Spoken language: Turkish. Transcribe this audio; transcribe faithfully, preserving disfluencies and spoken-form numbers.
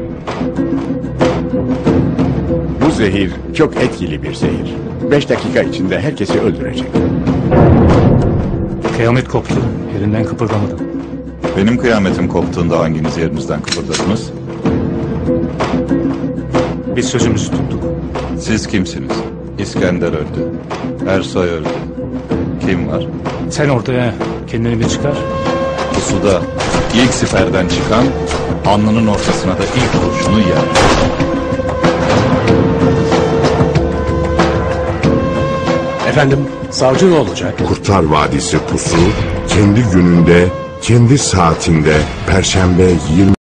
Bu zehir çok etkili bir zehir. Beş dakika içinde herkesi öldürecek. Kıyamet koptu. Yerinden kıpırdamadım. Benim kıyametim koptuğunda hanginiz yerinizden kıpırdadınız? Biz sözümüzü tuttuk. Siz kimsiniz? İskender öldü. Ersoy öldü. Kim var? Sen ortaya kendini bir çıkar. Pusuda ilk siperden çıkan alnının ortasına da ilk kurşunu yer. Efendim, savcı ne olacak? Kurtlar Vadisi Pusu kendi gününde, kendi saatinde Perşembe yirmi